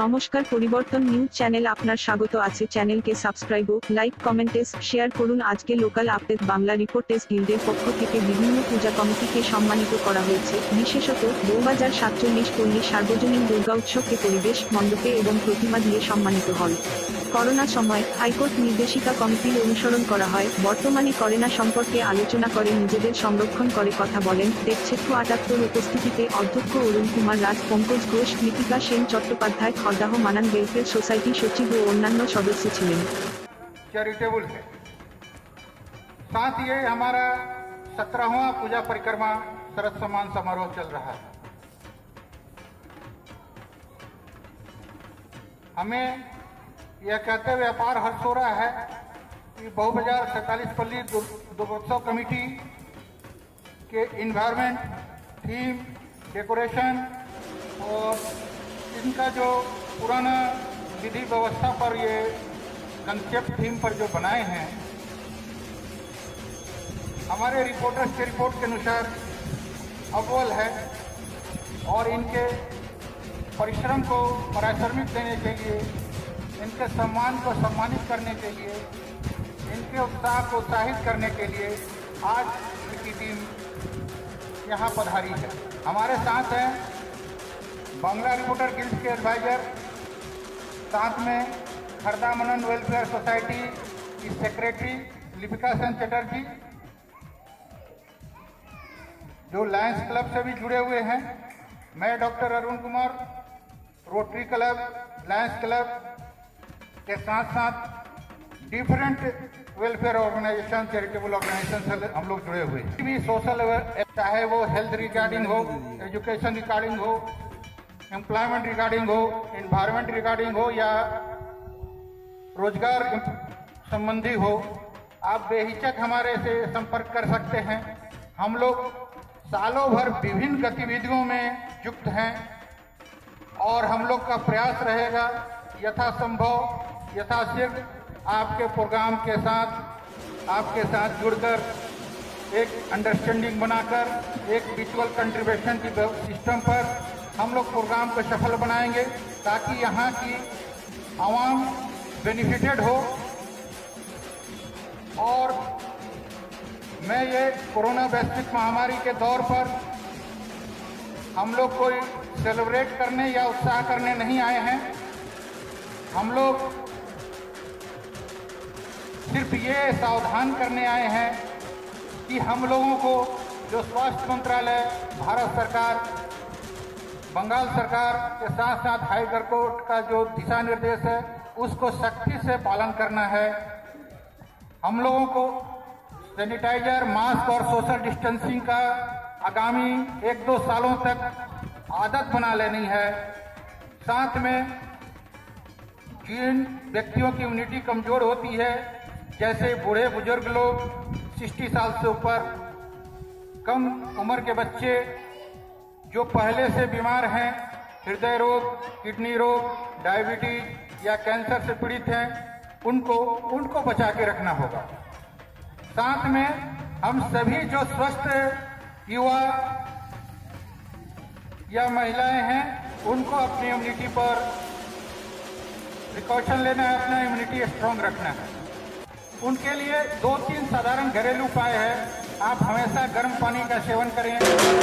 নমস্কার, পরিবর্তন news channel আপনার স্বাগত আছে। চ্যানেলকে সাবস্ক্রাইব ও লাইক কমেন্টেস শেয়ার করুন। আজকে লোকাল আপডেট বাংলা রিপোর্টেস গিল্ডের পক্ষ থেকে বিভিন্ন পূজা কমিটিকে সম্মানিত করা হয়েছে। বিশেষত বউবাজার 47 পল্লী সার্বজনীন দুর্গা উৎসবকে পরিবেশ মণ্ডপে এবং প্রতিমা দিয়ে সম্মানিত হন। করোনা সময় হাইকোর্ট নির্দেশিকা কমিটির অনুসরণ করা হয়। বর্তমানে করোনা সম্পর্কে আলোচনা করে নিজেদের সংরক্ষণ করে কথা বলেন। দেখছেত্র 78 উপস্থিতিতে অধ্যক্ষ অরুণ কুমার রাজ, পঙ্কজ ঘোষ, কৃতিকা সেন চট্টোপাধ্যায়, খড়দাহ মানান ওয়েলফেয়ার সোসাইটি সচিব ও অন্যান্য सदस्य ছিলেন। चैरिटेबल है। साथ ये हमारा 17वां पूजा परिक्रमा शरद सम्मान समारोह चल रहा है। हमें यह कहते हुए अपार हर्ष हो रहा है कि बउबाजार 47 पल्ली दुर्गोत्सव कमेटी के इन्वायरमेंट, थीम, डेकोरेशन और इनका जो पुराना विधि व्यवस्था पर ये कंसेप्ट थीम पर जो बनाए हैं, हमारे रिपोर्टर्स के रिपोर्ट के अनुसार अव्वल है। और इनके परिश्रम को पारिश्रमिक देने के लिए, इनके सम्मान को सम्मानित करने के लिए, इनके उत्साह को उत्साहित करने के लिए आज की टीम यहाँ पधारी है। हमारे साथ हैं बांग्ला रिपोर्टर गिल्ड के एडवाइजर, साथ में खड़दाह मानन वेलफेयर सोसाइटी की सेक्रेटरी लिपिका सेन चटर्जी, जो लायंस क्लब से भी जुड़े हुए हैं। मैं doctor Arun Kumar, Rotary Club, Lions Club के साथ साथ different welfare organisation, charitable organisation से हम लोग जुड़े हुए हैं। भी सोशल, चाहे वो हेल्थ रिगार्डिंग हो, एजुकेशन रिगार्डिंग हो, एम्प्लॉयमेंट रिगार्डिंग हो, एनवायरमेंट रिगार्डिंग हो या रोजगार संबंधी हो, आप बेहिचक हमारे से संपर्क कर सकते हैं। हम लोग सालों भर विभिन्न गतिविधियों में युक्त हैं और हम लोग का प्रयास रहेगा यथासंभव, यथाशीघ्र आपके प्रोग्राम के साथ, आपके साथ जुड़कर एक अंडरस्टैंडिंग बनाकर एक म्यूचुअल कंट्रीब्यूशन की सिस्टम पर हम लोग प्रोग्राम को सफल बनाएंगे, ताकि यहाँ की आवाम बेनिफिटेड हो। और मैं ये कोरोना वैश्विक महामारी के दौर पर हम लोग कोई सेलिब्रेट करने या उत्साह करने नहीं आए हैं। हम लोग सिर्फ ये सावधान करने आए हैं कि हम लोगों को जो स्वास्थ्य मंत्रालय, भारत सरकार, बंगाल सरकार के साथ साथ हाई कोर्ट का जो दिशा निर्देश है उसको सख्ती से पालन करना है। हम लोगों को सैनिटाइजर, मास्क और सोशल डिस्टेंसिंग का आगामी 1-2 सालों तक आदत बना लेनी है। साथ में जिन व्यक्तियों की इम्यूनिटी कमजोर होती है, जैसे बूढ़े बुजुर्ग लोग, 60 साल से ऊपर, कम उम्र के बच्चे जो पहले से बीमार हैं, हृदय रोग, किडनी रोग, डायबिटीज या कैंसर से पीड़ित हैं, उनको बचा के रखना होगा। साथ में हम सभी जो स्वस्थ युवा या महिलाएं हैं, उनको अपनी इम्यूनिटी पर प्रिकॉशन लेना है, अपना इम्यूनिटी स्ट्रांग रखना है। उनके लिए 2-3 साधारण घरेलू उपाय है। आप हमेशा गर्म पानी का सेवन करें,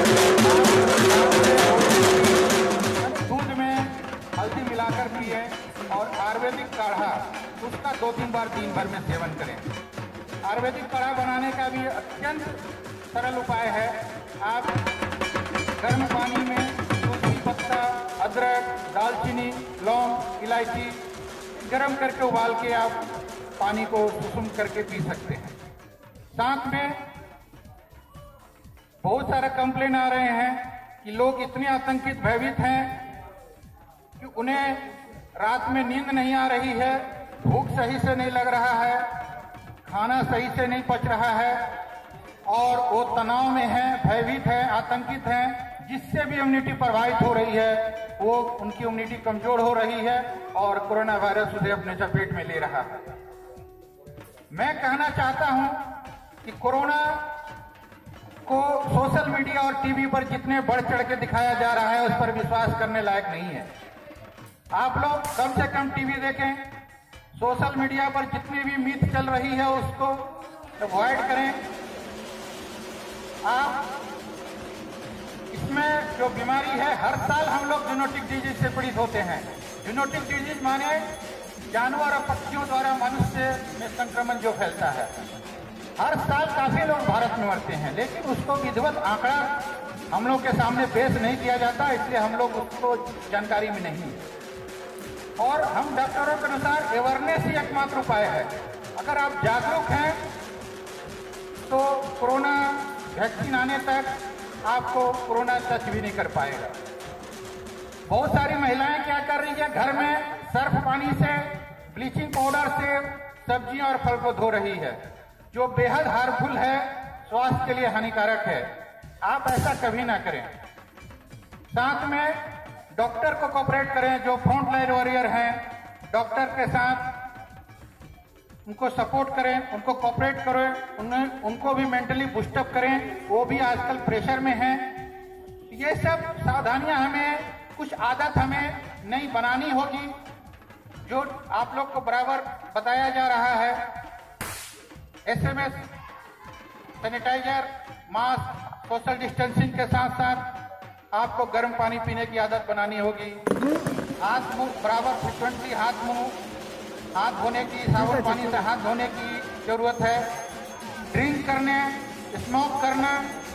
दूध में हल्दी मिलाकर पिए और आयुर्वेदिक काढ़ा उसका 2-3 बार दिन भर में सेवन करें। आयुर्वेदिक काढ़ा बनाने का भी अत्यंत सरल उपाय है। आप गर्म पानी में तुलसी पत्ता, अदरक, दालचीनी, लौंग, इलायची गर्म करके उबाल के आप पानी को सुसुम करके पी सकते हैं। साथ में बहुत सारे कंप्लेन आ रहे हैं कि लोग इतने आतंकित, भयभीत हैं कि उन्हें रात में नींद नहीं आ रही है, भूख सही से नहीं लग रहा है, खाना सही से नहीं पच रहा है और वो तनाव में हैं, भयभीत हैं, आतंकित हैं, जिससे भी इम्यूनिटी प्रभावित हो रही है, वो उनकी इम्यूनिटी कमजोर हो रही है और कोरोना वायरस उसे अपने चपेट में ले रहा है। मैं कहना चाहता हूं कि कोरोना को सोशल मीडिया और टीवी पर जितने बढ़ चढ़ के दिखाया जा रहा है, उस पर विश्वास करने लायक नहीं है। आप लोग कम से कम टीवी देखें, सोशल मीडिया पर जितनी भी मीथ चल रही है उसको अवॉइड करें। आप इसमें जो बीमारी है, हर साल हम लोग जूनोटिक डिजीज से पीड़ित होते हैं। जूनोटिक डिजीज माने जानवर और पक्षियों द्वारा मनुष्य में संक्रमण जो फैलता है। हर साल काफी लोग भारत में मरते हैं, लेकिन उसको विधिवत आंकड़ा हम लोग के सामने पेश नहीं किया जाता, इसलिए हम लोग उसको जानकारी में नहीं है। और हम डॉक्टरों के अनुसार अवेयरनेस ही एकमात्र उपाय है। अगर आप जागरूक हैं तो कोरोना वैक्सीन आने तक आपको कोरोना टच भी नहीं कर पाएगा। बहुत सारी महिलाएं क्या कर रही है, घर में सर्फ पानी से, ब्लीचिंग पाउडर से सब्जियां और फल को धो रही है, जो बेहद हार्मफुल है, स्वास्थ्य के लिए हानिकारक है। आप ऐसा कभी ना करें। साथ में डॉक्टर को कोऑपरेट करें, जो फ्रंट लाइन वॉरियर हैं, डॉक्टर के साथ उनको सपोर्ट करें, उनको कोऑपरेट करें, उनको भी मेंटली बूस्टअप करें। वो भी आजकल प्रेशर में हैं। ये सब सावधानियां हमें, कुछ आदत हमें नई बनानी होगी, जो आप लोग को बराबर बताया जा रहा है। SMS, sanitiser, mask, social distancing के साथ साथ आपको गर्म पानी पीने की आदत बनानी होगी। हाथ मुंह बराबर फ्रिक्वेंटली हाथ धोने की, साबुन पानी से हाथ धोने की जरूरत है। ड्रिंक करने, स्मोक करना,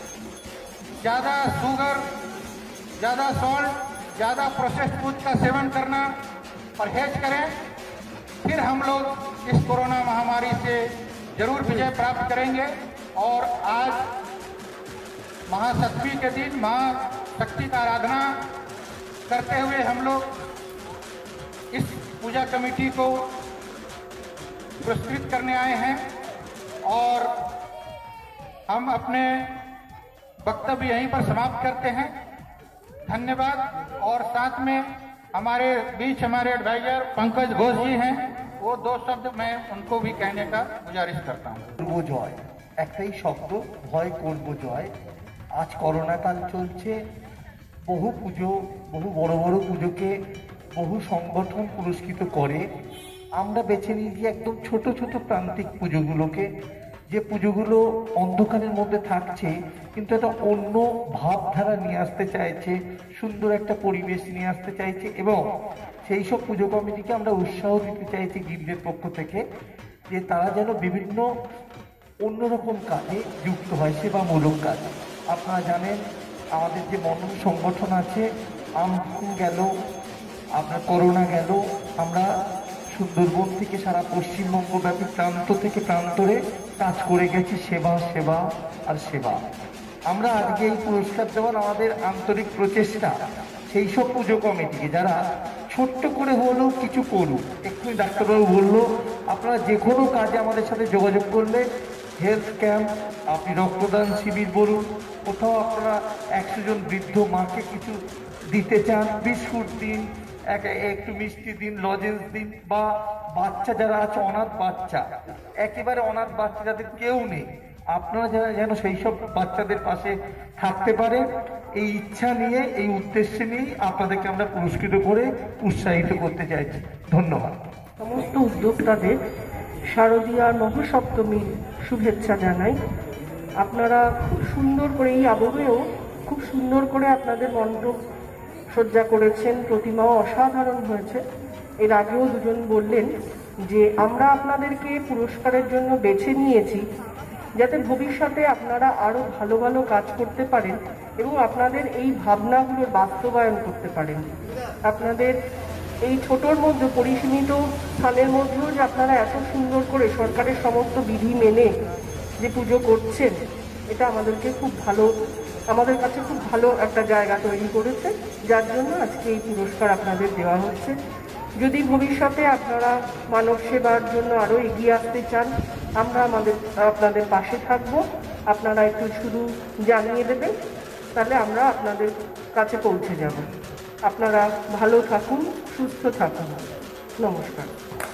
ज्यादा शुगर, ज्यादा सॉल्ट, ज्यादा प्रोसेस्ड फूड का सेवन करना परहेज करें। फिर हम लोग इस कोरोना महामारी से जरूर विजय प्राप्त करेंगे। और आज महासप्तमी के दिन महाशक्ति का आराधना करते हुए हम लोग इस पूजा कमेटी को पुरस्कृत करने आए हैं और हम अपने वक्तव्य यहीं पर समाप्त करते हैं। धन्यवाद। और साथ में हमारे बीच हमारे एडवाइजर पंकज घोष जी हैं, वो दो शब्द मैं उनको भी कहने का गुजारिश करता हूँ। করবো জয়, একটাই শব্দ, ভয় করবো জয়। আজ করোনা কাল চলছে, বহু পুজো, বহু বড় বড় পুজোকে বহু সংগঠন পুরস্কৃত করে। আমরা বেছে নিয়েছি একদম ছোট ছোট প্রান্তিক পুজোগুলোকে, যে পুজোগুলো অন্ধকারের মধ্যে থাকছে কিন্তু একটা অন্য ভাবধারা নিয়ে আসতে চাইছে, সুন্দর একটা পরিবেশ নিয়ে আসতে চাইছে। এবং সেই সব পুজো কমিটিকে আমরা উৎসাহ দিতে চাইছি গিল্ডের পক্ষ থেকে, যে তারা যেন বিভিন্ন অন্যরকম কাজে যুক্ত হয়, সেবামূলক কাজ। আপনারা জানেন আমাদের যে মনন সংগঠন আছে, আমফান গেল, আপনার করোনা গেল, আমরা সুন্দরবন থেকে সারা পশ্চিমবঙ্গব্যাপী প্রান্ত থেকে প্রান্তরে কাজ করে গেছি, সেবা সেবা আর সেবা। আমরা আজকে এই পুরস্কার দেওয়ার আমাদের আন্তরিক প্রচেষ্টা সেই সব পুজো কমিটিকে যারা ছোট্ট করে হলেও কিছু করুক। এক্ষুনি ডাক্তারবাবু বললো, আপনারা যে কোনো কাজে আমাদের সাথে যোগাযোগ করলে, হেলথ ক্যাম্প, আপনি রক্তদান শিবির বলুন, কোথাও আপনারা 100 জন বৃদ্ধ মাকে কিছু দিতে চান, বিস্কুট দিন, একটু মিষ্টি দিন, লজেন্স দিন, বা বাচ্চা যারা আছে অনাথ বাচ্চা, একেবারে অনাথ বাচ্চা যাদের কেউ নেই, আপনারা যেন সেই সব বাচ্চাদের পাশে থাকতে পারে, এই ইচ্ছা নিয়ে, এই উদ্দেশ্যে নিয়ে আপনাদেরকে আমরা পুরস্কৃত করে উৎসাহিত করতে চাইছি। ধন্যবাদ। সমস্ত উদ্যোক্তাদের শারদীয়ার মহাসপ্তমীর শুভেচ্ছা জানাই। আপনারা খুব সুন্দর করে এই আবহেও খুব সুন্দর করে আপনাদের মণ্ডপ সজ্জা করেছেন, প্রতিমাও অসাধারণ হয়েছে। এর আগেও দুজন বললেন যে আমরা আপনাদেরকে পুরস্কারের জন্য বেছে নিয়েছি যাতে ভবিষ্যতে আপনারা আরও ভালো ভালো কাজ করতে পারেন এবং আপনাদের এই ভাবনাগুলোর বাস্তবায়ন করতে পারেন। আপনাদের এই ছোটোর মধ্যে, পরিসীমিত স্থানের মধ্যেও যে আপনারা এত সুন্দর করে সরকারের সমস্ত বিধি মেনে যে পুজো করছেন, এটা আমাদের কাছে খুব ভালো একটা জায়গা তৈরি করেছে, যার জন্য আজকে এই পুরস্কার আপনাদের দেওয়া হচ্ছে। যদি ভবিষ্যতে আপনারা মানব সেবার জন্য আরও এগিয়ে আসতে চান, আমরা আপনাদের পাশে থাকব। আপনারা একটু শুধু জানিয়ে দেবেন, তাহলে আমরা আপনাদের কাছে পৌঁছে যাব। আপনারা ভালো থাকুন, সুস্থ থাকুন। নমস্কার।